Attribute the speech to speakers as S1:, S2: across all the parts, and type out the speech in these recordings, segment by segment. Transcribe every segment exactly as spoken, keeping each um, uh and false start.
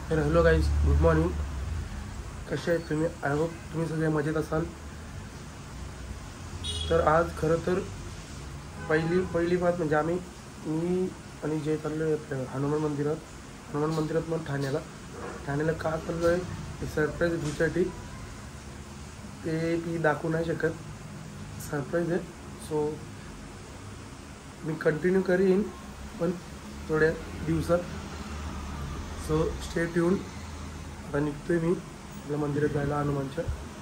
S1: तर hello guys, good morning. कसे आहेत तुम्ही? आय होप तुम्ही सगळे मजेत असाल. तर आज खरं तर पहिली पहिली बात म्हणजे आम्ही मी आणि जे चाललो आहे आपल्या हनुमान मंदिरात हनुमान मंदिरात मग ठाण्याला ठाण्याला का चाललो आहे सरप्राईज दुसाठी. ते मी दाखवू नाही शकत, सरप्राईज आहे. सो मी कंटिन्यू करीन पण थोड्या दिवसात. So stay tuned. आता निघतोय मी आपल्या मंदिरात जायला हनुमानच्या.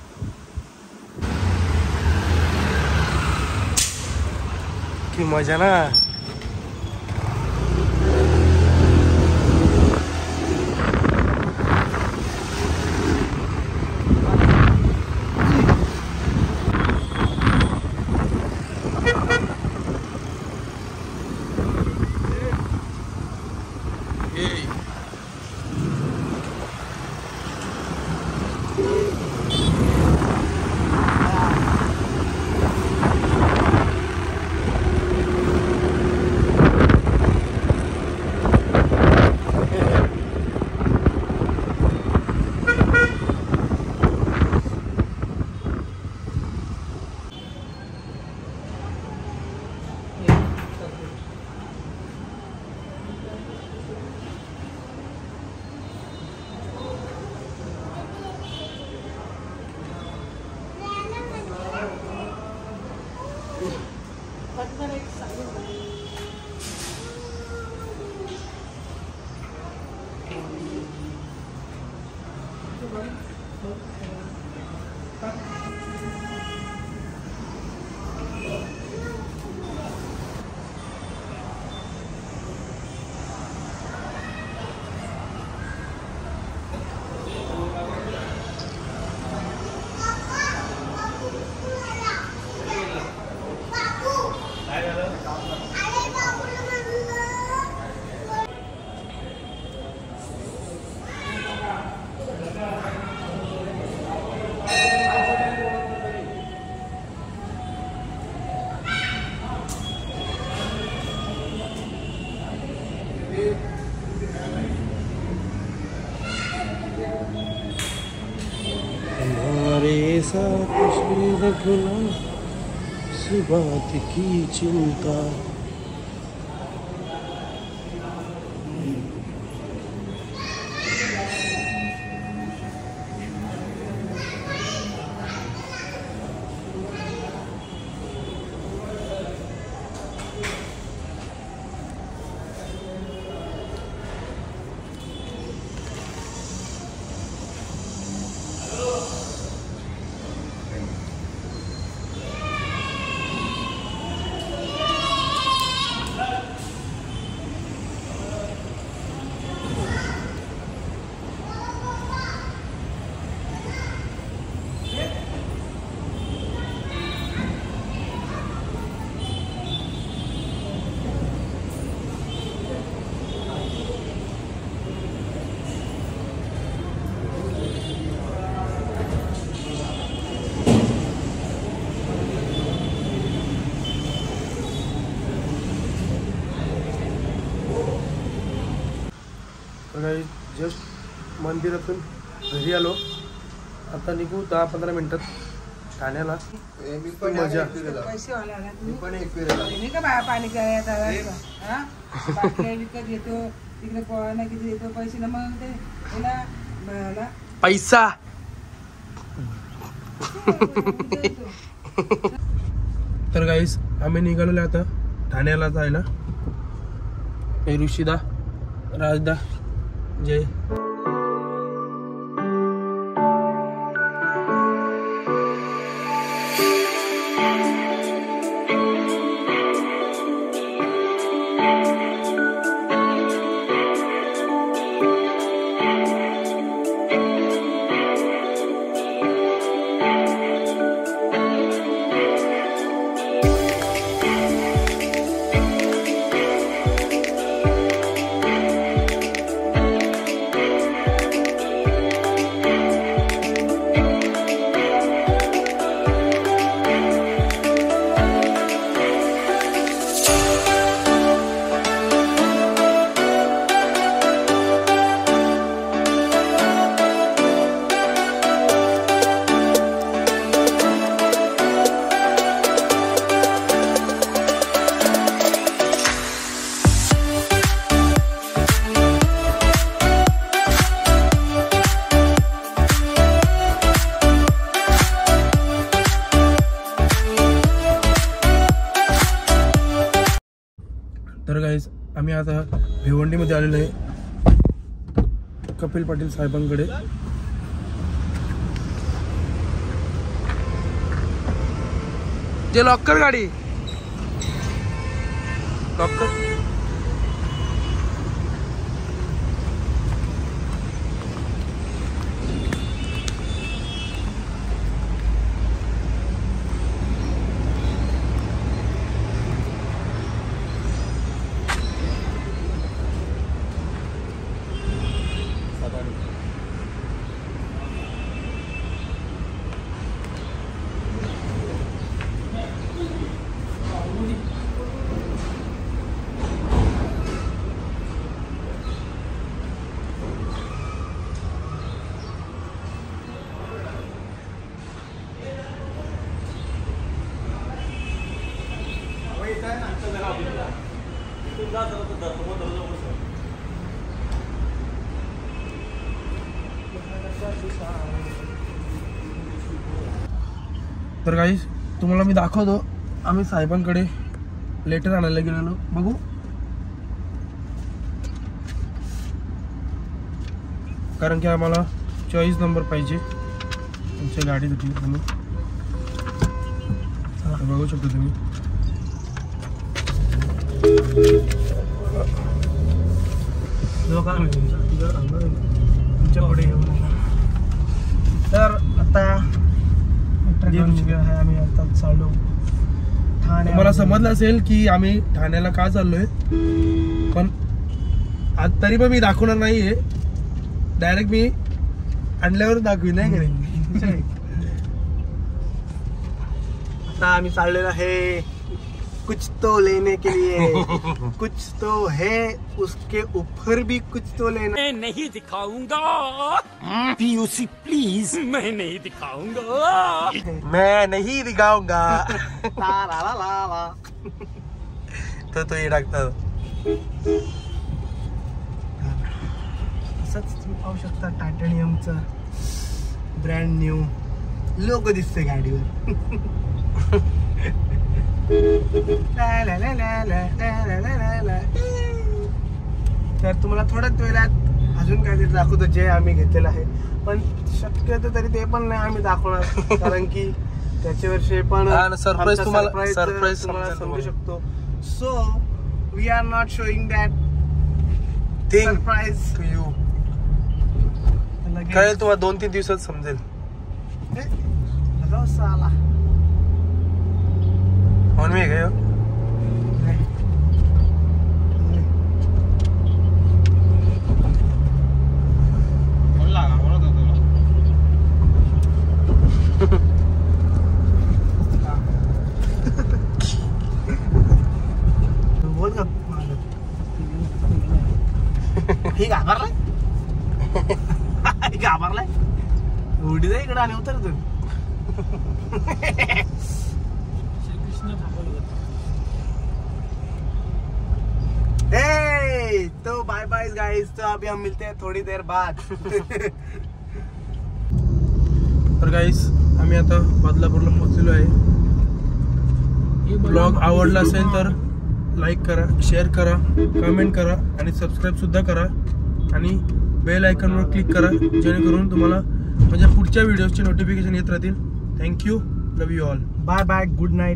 S1: की मजा ना. हमारे साथ कुछ भी रखना इस बात की चिंता. जस्ट मंदिरातून घरी आलो. आता निघू दहा पंधरा मिनिटात ठाण्याला. मजा.
S2: पाणी विकत घेतो तिकडे पोहायला किती येतो पैसे ना मग ते
S1: पैसा. तर गाईस आम्ही निघालेलो आता ठाण्याला जायला. ऋषिदा, राजदा, जय. तर गाईस आम्ही आता भिवंडीमध्ये आलेलो आहे कपिल पाटील साहेबांकडे. जे लॉकर गाडी लॉकर तर गाईस तुम्हाला मी दाखवतो आम्ही साहेबांकडे लेटर आणायला गेलेलो. बघू कारण की आम्हाला चॉईस नंबर पाहिजे तुमच्या गाडीसाठी. तुम्ही बघू शकता तुम्ही तुमच्या पुढे येऊन. तर आता आम्ही आता चाललो ठाणे. तुम्हाला समजलं असेल की आम्ही ठाण्याला का चाललोय, पण आज तरी पण मी दाखवणार नाहीये. डायरेक्ट मी आणल्यावर दाखवी नाही का. आता आम्ही चाललेलो आहे कुछ तो लेने के लिए. कुछ तो है उसके ऊपर भी कुछ तो लेना.
S3: मैं नहीं दिखाऊंगा पीयूसी प्लीज, मैं नहीं दिखाऊंगा
S1: मैं नहीं दिखाऊंगा. तो तो ये टाकतात. असंच तुम्ही पाहू शकता टायटॅनियमचं ब्रँड न्यू लोगो दिसतंय गाडीवर. तर तुम्हाला थोड्याच वेळात अजून काहीतरी दाखवतो जे आम्ही घेतलेलं आहे, पण शक्यतो तरी ते पण नाही आम्ही दाखवणार कारण की त्याच्यावरचे पण सरप्राईज तुम्हाला सरप्राईज तुम्हाला समजू शकतो. So we are not showing that thing surprise to you. कळेल तुम्हाला दोन तीन दिवसात समजेल. साला फोन में गए हो बोल का हे घाबरलाय हे घाबरलाय उडी जा इकडे आणि उतरतो. Hey, तो बाय बाय गाइस. तो अभी हम मिलते हैं थोड़ी देर बाद. तर गाइस आम्ही आता बदलापूरला पोहोचलेलो आहे. ब्लॉग आवडला असेल तर लाईक करा, शेअर करा, कमेंट करा आणि सबस्क्राईब सुद्धा करा आणि बेल आयकॉनवर क्लिक करा जेणेकरून तुम्हाला माझ्या पुढच्या व्हिडिओजचे नोटिफिकेशन येत राहतील. Thank you. Love you all. Bye bye. Good night.